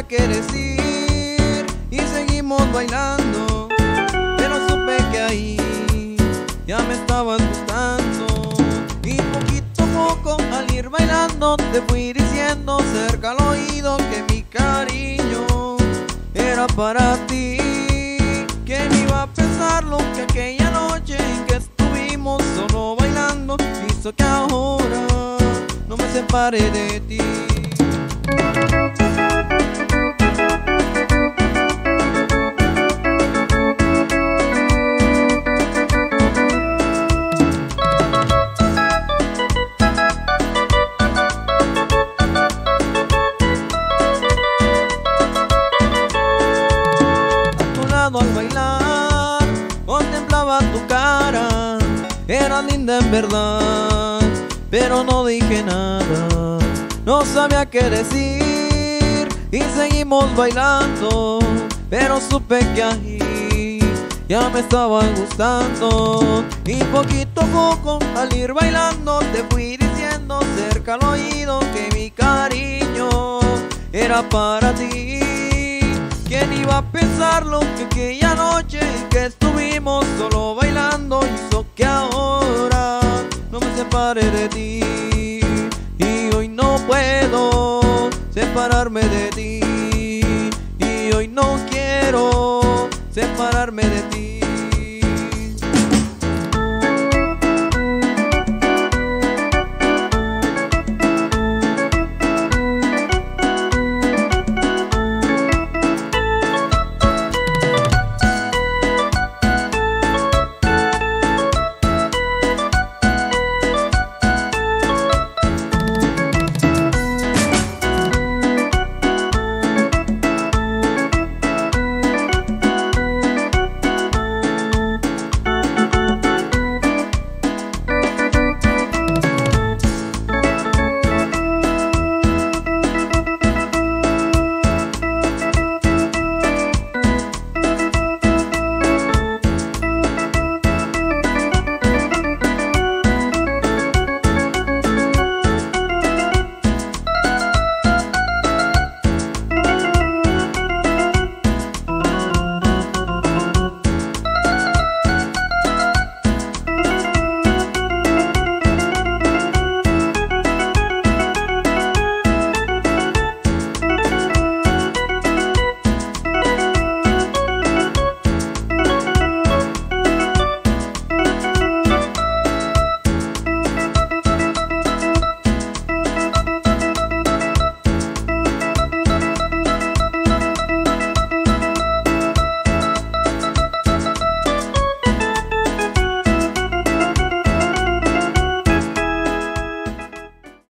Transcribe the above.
sabía qué decir y seguimos bailando, pero supe que ahí ya me estabas gustando. Y poquito a poco al ir bailando te fui diciendo cerca al oído que mi cariño era para ti. ¿Quién iba a pensarlo que aquella noche en que estuvimos solo bailando hizo que ahora no me separe de ti? Al bailar contemplaba tu cara, era linda en verdad, pero no dije nada, no sabía qué decir y seguimos bailando, pero supe que ahí ya me estaba gustando. Y poquito a poco al ir bailando te fui diciendo cerca al oído que mi cariño era para ti. ¿Quién iba a pensarlo que aquella noche en que estuvimos solo bailando hizo que ahora no me separe de ti? Y hoy no puedo separarme de ti, y hoy no quiero separarme de ti.